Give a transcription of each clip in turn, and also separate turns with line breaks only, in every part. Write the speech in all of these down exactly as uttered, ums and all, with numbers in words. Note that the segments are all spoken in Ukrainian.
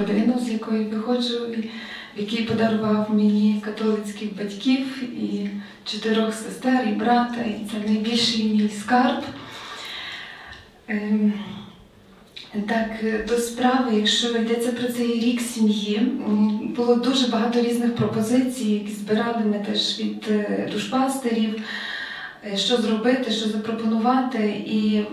родину, з якої виходжу, в якій подарував мені католицьких батьків і чотирьох сестер, і брата, і це найбільший мій скарб. Так, до справи, якщо йдеться про цей рік сім'ї, було дуже багато різних пропозицій, які збирали ми теж від душпастерів, що зробити, що запропонувати, і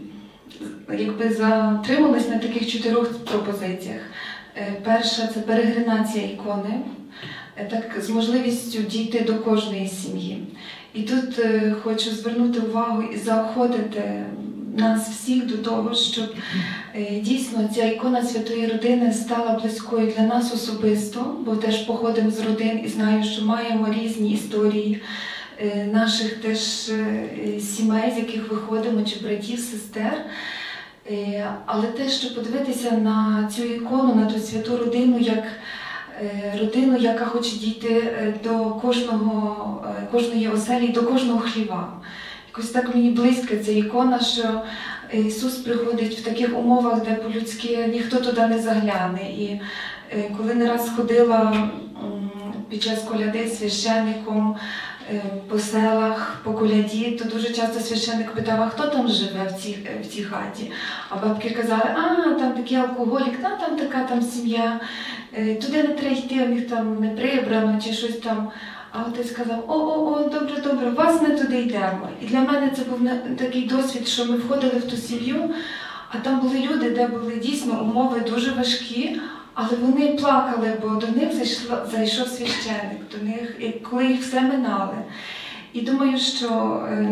якби затрималась на таких чотирьох пропозиціях. Перша – це перегринація ікони, так, з можливістю дійти до кожної сім'ї. І тут е, хочу звернути увагу і заохотити нас всіх до того, щоб е, дійсно ця ікона Святої Родини стала близькою для нас особисто, бо теж походимо з родин і знаю, що маємо різні історії е, наших теж е, сімей, з яких виходимо, чи братів, сестер. Е, але теж, щоб подивитися на цю ікону, на ту Святу Родину, як родину, яка хоче дійти до кожного, кожної оселі, до кожного хліва. Якось так мені близька ця ікона, що Ісус приходить в таких умовах, де по-людськи ніхто туди не загляне. І коли не раз ходила під час коляди священником по селах, по коляді, то дуже часто священник питав, а хто там живе в цій, в цій хаті? А бабки казали, а, там такий алкоголік, а, там така там сім'я, туди не треба йти, у них там не прибрано чи щось там. А отець сказав, о-о-о, добре, добре, вас не туди йдемо. І для мене це був такий досвід, що ми входили в ту сім'ю, а там були люди, де були дійсно умови дуже важкі, але вони плакали, бо до них зайшло, зайшов священник, до них, і коли їх все минали. І думаю, що е,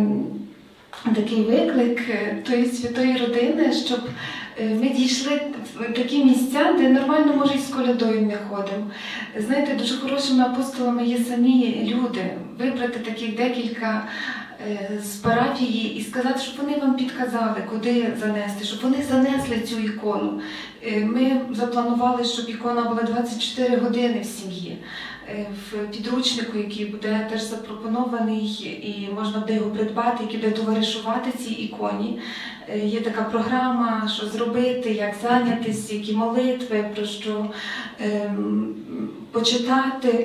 такий виклик тої Святої Родини, щоб ми дійшли в такі місця, де нормально, може, і з колядою не ходимо. Знаєте, дуже хорошими апостолами є самі люди. Вибрати таких декілька з парафії і сказати, щоб вони вам підказали, куди занести, щоб вони занесли цю ікону. Ми запланували, щоб ікона була двадцять чотири години в сім'ї. В підручнику, який буде теж запропонований, і можна буде його придбати, який буде товаришувати цій іконі. Є така програма, що зробити, як зайнятися, які молитви, про що ем, почитати.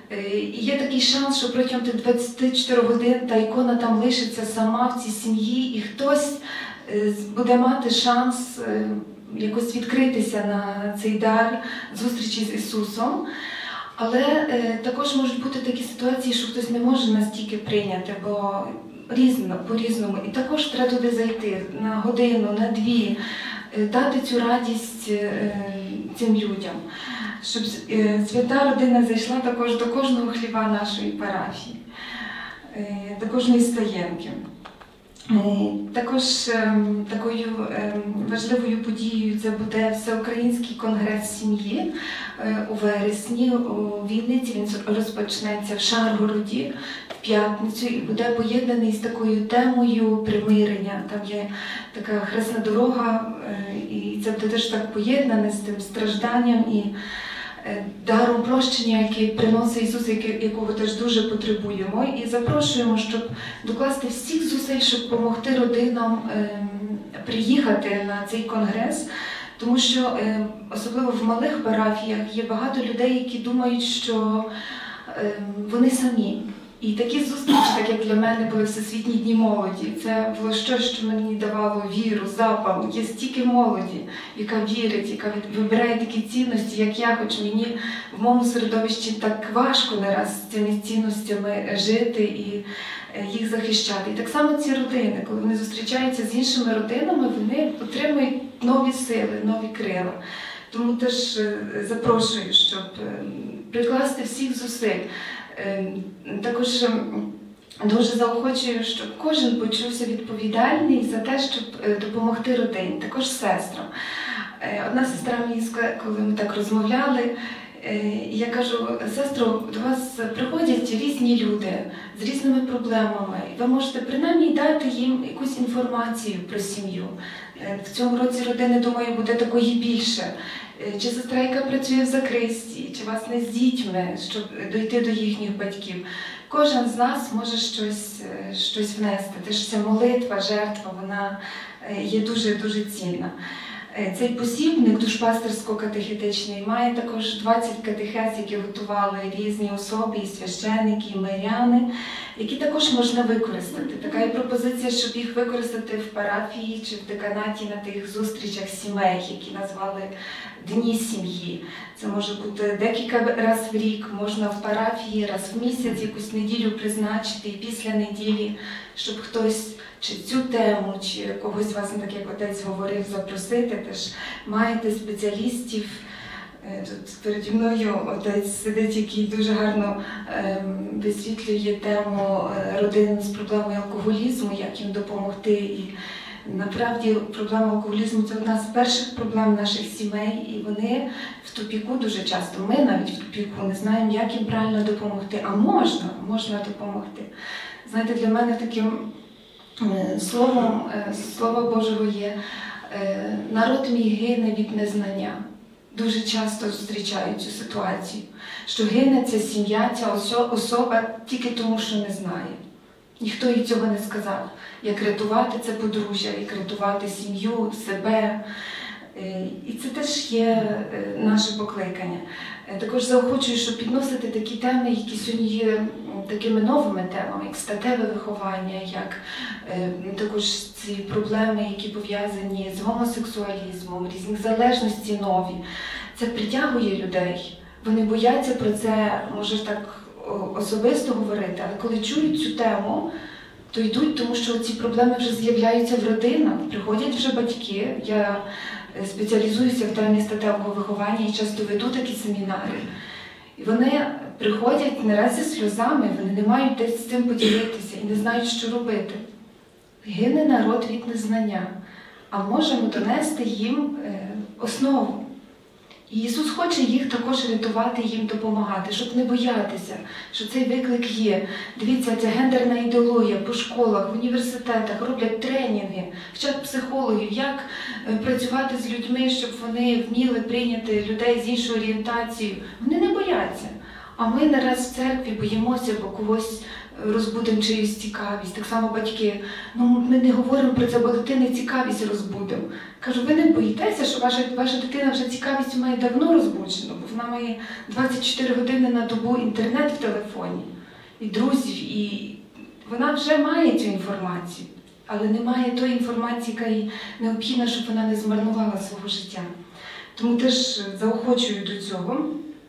І є такий шанс, що протягом тих двадцяти чотирьох годин та ікона там лишиться сама в цій сім'ї, і хтось буде мати шанс якось відкритися на цей дар зустрічі з Ісусом. Але е, також можуть бути такі ситуації, що хтось не може настільки прийняти, бо різно, по-різному. І також треба туди зайти на годину, на дві, е, дати цю радість е, цим людям, щоб е, Свята Родина зайшла також до кожного хліва нашої парафії, е, до кожної стаєнки. Також такою важливою подією це буде Всеукраїнський конгрес сім'ї у вересні у Вінниці. Він розпочнеться в Шаргороді в п'ятницю і буде поєднаний з такою темою примирення. Там є така хресна дорога, і це буде теж так поєднане з тим стражданням і даром прощення, який приносить Ісус, якого теж дуже потребуємо. І запрошуємо, щоб докласти всіх зусиль, щоб допомогти родинам приїхати на цей конгрес, тому що особливо в малих парафіях є багато людей, які думають, що вони самі. І такі зустрічі, так як для мене були Всесвітні дні молоді, це було щось, що мені давало віру, запал. Є стільки молоді, яка вірить, яка вибирає такі цінності, як я, хоч мені в моєму середовищі так важко не раз з цими цінностями жити і їх захищати. І так само ці родини, коли вони зустрічаються з іншими родинами, вони отримують нові сили, нові крила. Тому теж запрошую, щоб прикласти всіх зусиль. Також дуже заохочую, щоб кожен почувся відповідальний за те, щоб допомогти родині, також сестрам. Одна сестра мені сказала, коли ми так розмовляли, я кажу, сестро, до вас приходять різні люди з різними проблемами, і ви можете принаймні дати їм якусь інформацію про сім'ю. В цьому році родини, думаю, буде такої більше. Чи сестра, яка працює в закристі, чи власне з дітьми, щоб дойти до їхніх батьків. Кожен з нас може щось, щось внести. Теж ця молитва, жертва, вона є дуже-дуже цінна. Цей посібник душпастерсько-катехетичний має також двадцять катехез, які готували різні особи, і священики, і миряни, які також можна використати. Така є пропозиція, щоб їх використати в парафії чи в деканаті на тих зустрічах сімей, які назвали Дні сім'ї. Це може бути декілька разів в рік, можна в парафії раз в місяць якусь неділю призначити, і після неділі, щоб хтось чи цю тему, чи когось вас, так як отець говорив, запросити. Теж маєте спеціалістів. Тут переді мною отець сидить, який дуже гарно ем, висвітлює тему родин з проблемою алкоголізму, як їм допомогти. І насправді проблема алкоголізму – це одна з перших проблем наших сімей, і вони в тупіку дуже часто. Ми навіть в тупіку не знаємо, як їм правильно допомогти, а можна, можна допомогти. Знаєте, для мене таким словом, Слова Божого є «народ мій гине від незнання». Дуже часто зустрічаю цю ситуацію, що гине ця сім'я, ця особа тільки тому, що не знає. Ніхто їй цього не сказав, як рятувати це подружжя, як рятувати сім'ю, себе. І це теж є наше покликання. Також заохочую, щоб підносити такі теми, які сьогодні є такими новими темами, як статеве виховання, як також ці проблеми, які пов'язані з гомосексуалізмом, різні залежності нові. Це притягує людей. Вони бояться про це, може так особисто говорити, але коли чують цю тему, то йдуть, тому що ці проблеми вже з'являються в родинах, приходять вже батьки. Я спеціалізуюся в темі статевого виховання і часто веду такі семінари. І вони приходять не раз зі сльозами, вони не мають десь з цим поділитися і не знають, що робити. Гине народ від незнання, а можемо донести їм основу. І Ісус хоче їх також рятувати, їм допомагати, щоб не боятися, що цей виклик є. Дивіться, ця гендерна ідеологія по школах, в університетах роблять тренінги, вчать психологів, як працювати з людьми, щоб вони вміли прийняти людей з іншою орієнтацією. Вони не бояться. А ми не раз в церкві боїмося, бо когось розбудемо чиюсь цікавість. Так само батьки, ну ми не говоримо про це, бо дитини цікавість розбудемо. Кажу, ви не боїтеся, що ваша, ваша дитина вже цікавість має давно розбуджену, бо вона має двадцять чотири години на добу інтернет в телефоні, і друзів, і вона вже має цю інформацію, але немає тої інформації, яка їй необхідна, щоб вона не змарнувала свого життя. Тому теж заохочую до цього.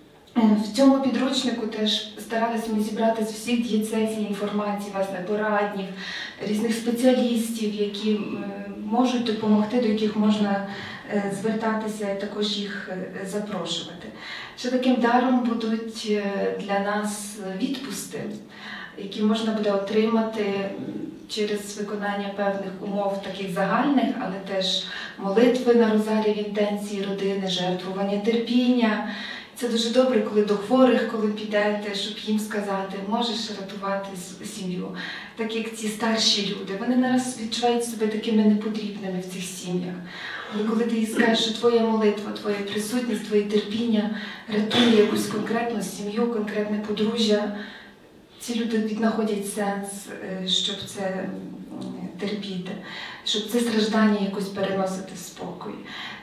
В цьому підручнику теж старалися ми зібрати з всіх дієцезій інформації, власне, пораднів, різних спеціалістів, які можуть допомогти, до яких можна звертатися і також їх запрошувати. Ще таким даром будуть для нас відпусти, які можна буде отримати через виконання певних умов таких загальних, але теж молитви на розарі в інтенції родини, жертвування терпіння. Це дуже добре, коли до хворих, коли підете, щоб їм сказати, можеш рятувати сім'ю. Так як ці старші люди, вони нараз відчувають себе такими непотрібними в цих сім'ях. Але коли ти їй скажеш, що твоя молитва, твоя присутність, твоє терпіння рятує якусь конкретну сім'ю, конкретне подружжя, ці люди віднаходять сенс, щоб це терпіти, щоб це страждання якось переносити в спокій.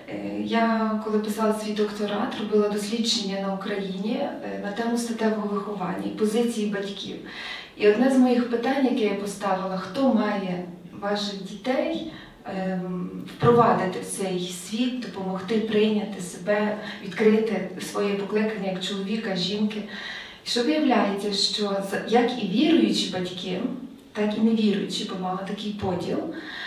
Я, коли писала свій докторат, робила дослідження на Україні на тему статевого виховання і позиції батьків. І одне з моїх питань, яке я поставила, хто має ваших дітей впровадити в цей світ, допомогти прийняти себе, відкрити своє покликання як чоловіка, жінки. І що виявляється, що як і віруючі батьки, так і невіруючі, бо мала такий поділ,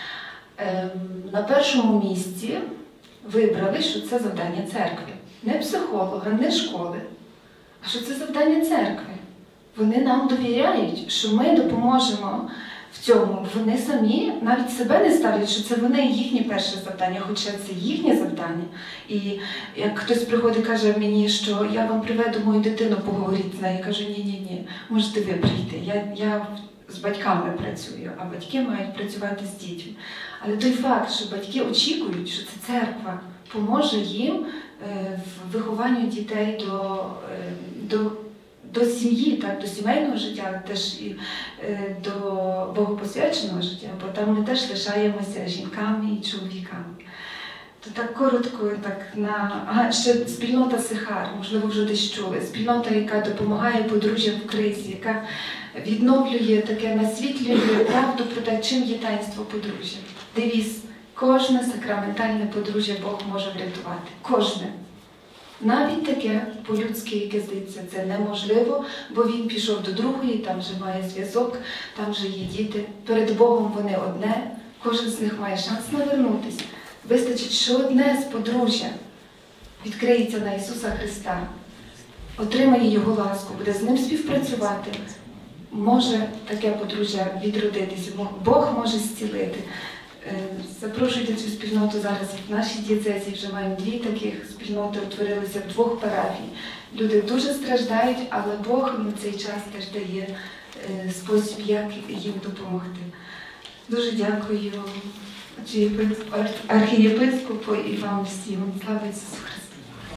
на першому місці вибрали, що це завдання церкви. Не психолога, не школи, а що це завдання церкви. Вони нам довіряють, що ми допоможемо в цьому. Вони самі навіть себе не ставлять, що це вони їхнє перше завдання, хоча це їхнє завдання. І як хтось приходить і каже мені, що я вам приведу мою дитину, поговорити з нею, я кажу, ні-ні-ні, можете ви прийти. Я, я з батьками працюю, а батьки мають працювати з дітьми. Але той факт, що батьки очікують, що це церква поможе їм в вихованні дітей до, до, до сім'ї, так, до сімейного життя, але теж і до богопосвяченого життя, бо там ми теж лишаємося жінками і чоловіками. То так коротко, так на ага, ще спільнота Сихар, можливо, вже десь чули. Спільнота, яка допомагає подружжям в кризі, яка відновлює таке, насвітлює правду про те, чим є таїнство подружжя. Девіз: кожне сакраментальне подружжя Бог може врятувати. Кожне. Навіть таке по-людськи, яке здається, це неможливо, бо він пішов до другої, там вже має зв'язок, там вже є діти. Перед Богом вони одне, кожен з них має шанс навернутися. Вистачить, що одне з подружжя відкриється на Ісуса Христа, отримає Його ласку, буде з Ним співпрацювати, може таке подружжя відродитися, Бог може зцілити. Запрошуйте цю спільноту зараз в нашій дієцезі, вже маємо дві таких спільноти, утворилися в двох парафій. Люди дуже страждають, але Бог на цей час теж дає спосіб, як їм допомогти. Дуже дякую архієпископу і вам всім. Слава Ісусу Христу!